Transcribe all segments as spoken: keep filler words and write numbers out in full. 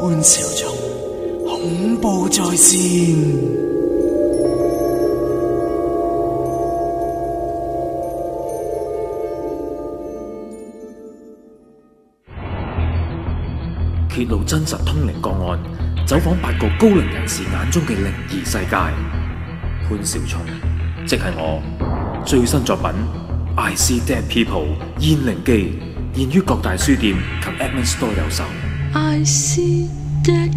潘兆聰，恐怖在線。 揭露真實通靈個案，走訪八個高齡人士眼中嘅靈異世界。潘兆聰，即係我，最新作品《I See Dead People》現靈記，現於各大書店及 Adman Store 有售。 I see dead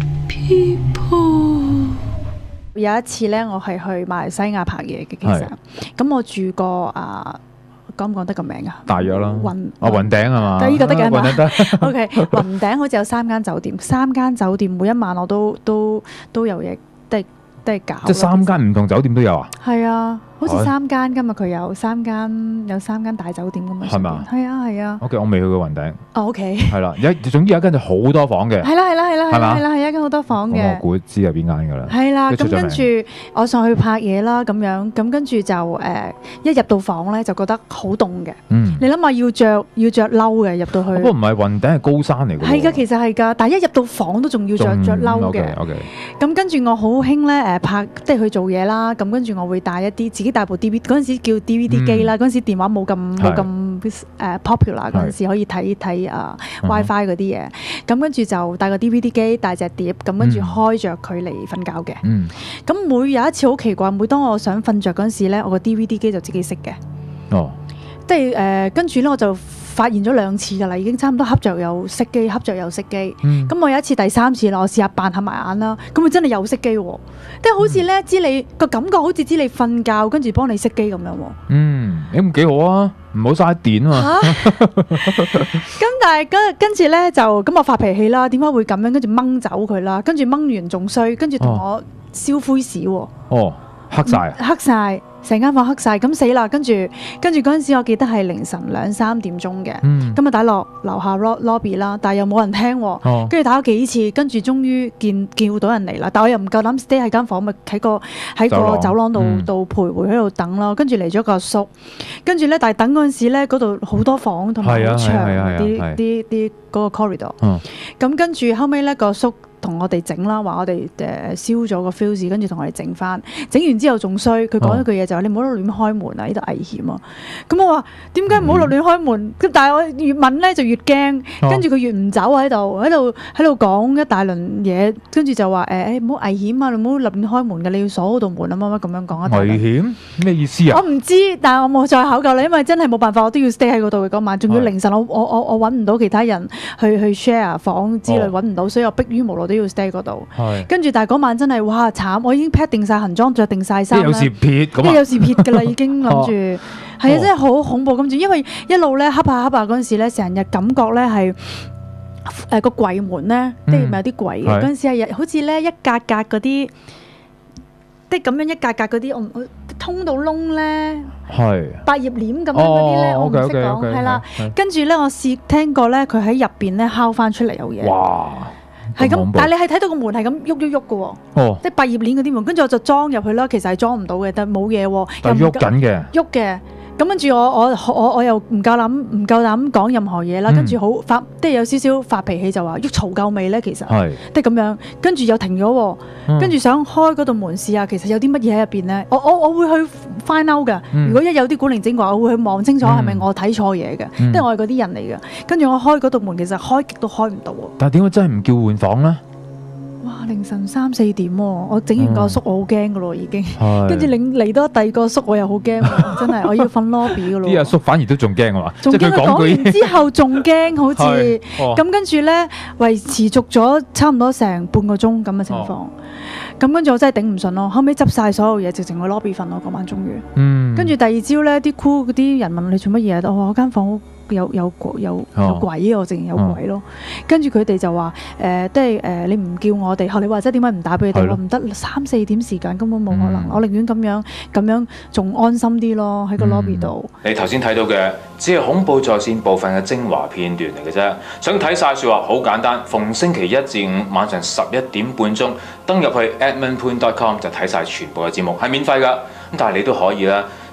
people。 有一次咧，我係去馬來西亞拍嘢嘅，其實咁我住過啊，講唔講得個名啊？ 大約啦， 雲啊雲頂係嘛？ 呢個得嘅嘛？ 雲頂得。 OK，雲頂好似有三間酒店，三間酒店每一晚我都都都有嘢，都係都係搞。 即係三間唔同酒店都有啊？ 係啊。好似三間㗎嘛，佢有三間有三間大酒店㗎嘛， 係嘛？ 係啊係啊。 OK，我未去過雲頂。 哦 OK。 係啦，一總之有一間就好多房嘅。 係啦係啦係啦係啦係啦，係一間好多房嘅。 我估知係邊間㗎啦。 係啦，咁跟住我上去拍嘢啦，咁樣咁跟住就誒一入到房咧就覺得好凍嘅。 嗯。 你諗下要着要着褸嘅入到去。 不過唔係雲頂係高山嚟㗎。 係㗎，其實係㗎，但係一入到房都仲要着着褸嘅。 OK。 咁跟住我好興咧誒拍，即係去做嘢啦。咁跟住我會帶一啲自己帶部 D V D 嗰陣時叫 D V D 機啦，嗰陣時電話冇咁冇咁誒 popular，嗰陣時可以睇睇啊 WiFi 嗰啲嘢，咁跟住就帶個 D V D 機，帶隻碟，咁跟住開着佢嚟瞓覺嘅。咁每有一次好奇怪，每當我想瞓着嗰陣時咧，我個 D V D 機就自己熄嘅。哦，即係誒跟住咧我就發現咗兩次㗎啦，已經差唔多恰着又熄機，恰着又熄機。咁我有一次第三次啦，我試下扮合埋眼啦，咁佢真係又熄機喎，即係好似咧知你個感覺好似知你瞓覺，跟住幫你熄機咁樣喎。 嗯，咁幾好啊，唔好嘥電啊嘛。 咁但係跟跟住咧就咁我發脾氣啦，點解會咁樣？跟住掹走佢啦，跟住掹完仲衰，跟住同我燒灰屎喎。 哦，黑晒， 黑晒。成間房黑晒，咁死啦！跟住跟住嗰陣時，我記得係凌晨兩三點鐘嘅，咁啊打落樓下 lobby 啦，但係又冇人聽，跟住打咗幾次，跟住終於見叫到人嚟啦，但我又唔夠膽 stay 喺間房，咪喺個喺個走廊度度徘徊喺度等咯。跟住嚟咗個阿叔，跟住咧，但係等嗰陣時咧，嗰度好多房同埋好長啲啲啲嗰個 corridor，咁跟住後尾咧個叔同我哋整啦，話我哋誒燒咗個 fuse， 跟住同我哋整翻，整完之後仲衰，佢講一句嘢就係、是、你唔好亂開門啊，呢度危險啊！咁我話點解唔好亂開門？咁、嗯、但係我越問咧就越驚，跟住佢越唔走喺度，喺度喺度講一大輪嘢，跟住就話誒誒唔好危險啊，你唔好亂開門嘅，你要鎖嗰道門啊，乜乜咁樣講一大輪。危險咩意思啊？ 我唔知，但係我冇再考究啦，因為真係冇辦法，我都要 stay 喺嗰度嘅嗰晚，仲要凌晨，我我我我揾唔到其他人去去 share 房之類揾唔到，哦、所以我迫於無奈都要 stay 嗰度。跟住但係嗰晚真係哇慘，我已經 pack 定晒行裝，着定晒衫啦。有時撇咁啊！有時撇㗎啦，已經諗住係啊，真係好恐怖咁住，因為一路咧黑下黑下嗰陣時咧，成日感覺咧係誒個櫃門咧，即係咪有啲櫃嘅嗰陣時係好似咧一格格嗰啲，即係咁樣一格格嗰啲，我我通到窿咧，百葉簾咁樣嗰啲咧，我唔識講係啦。跟住咧，我試聽過咧，佢喺入邊咧敲翻出嚟有嘢。哇！係咁，但係你係睇到個門係咁喐喐喐嘅喎，即係百葉簾嗰啲門，跟住我就裝入去啦。其實係裝唔到嘅，但係冇嘢喎， 但係喐緊嘅， 喐嘅。咁跟住我我我我又唔夠膽唔夠膽講任何嘢啦。跟住好發，即係有少少發脾氣就話喐嘈夠未咧？其實即係咁樣，跟住又停咗喎。跟住想開嗰道門試下，其實有啲乜嘢喺入邊咧？我我我會去 find out 㗎。如果一有啲古靈精怪，我會去望清楚係咪我睇錯嘢嘅，即係我係嗰啲人嚟嘅。跟住我開嗰道門，其實開極都開唔到喎。 但係點解真係唔叫換房咧？ 哇！凌晨三四點喎，我整完個宿我好驚噶咯，已經。跟住嚟嚟多第二個宿我又好驚，真係我要瞓 lobby 噶咯。 啲阿叔反而都仲驚啊嘛， 仲驚佢講完之後仲驚，好似咁跟住咧維持續咗差唔多成半個鐘咁嘅情況。咁跟住我真係頂唔順咯，後尾執晒所有嘢，直情去 lobby 瞓咯嗰晚終於。嗯。跟住第二朝咧，啲 crew 嗰啲人問你做乜嘢？我話我間房有有有有鬼啊！我直情有鬼咯。跟住佢哋就話誒，即係誒，你唔叫我哋，學你話齋點解唔打俾佢哋？我唔得三四點時間根本冇可能，我寧願咁樣咁樣仲安心啲咯，喺個 lobby 度。 你頭先睇到嘅只係恐怖在線部分嘅精華片段嚟嘅啫。想睇晒說話好簡單，逢星期一至五晚上十一點半鐘登入去 adman point dot com 就睇晒全部嘅節目，係免費㗎。咁但係你都可以啦。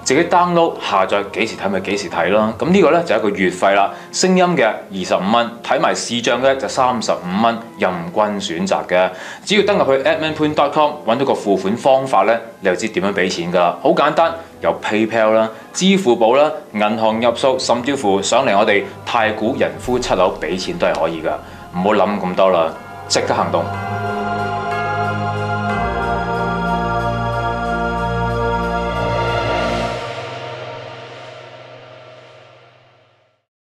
自己 download 下載幾時睇咪幾時睇啦。咁呢個呢，就係一個月費啦，聲音嘅二十五蚊，睇埋視像嘅就三十五蚊，任君選擇嘅。只要登入去 adminpoon dot com 揾到個付款方法呢，你就知點樣俾錢噶啦。好簡單，有 PayPal 啦、支付寶啦、銀行入數，甚至乎上嚟我哋太古人夫七樓俾錢都係可以噶。唔好諗咁多啦，即刻行動！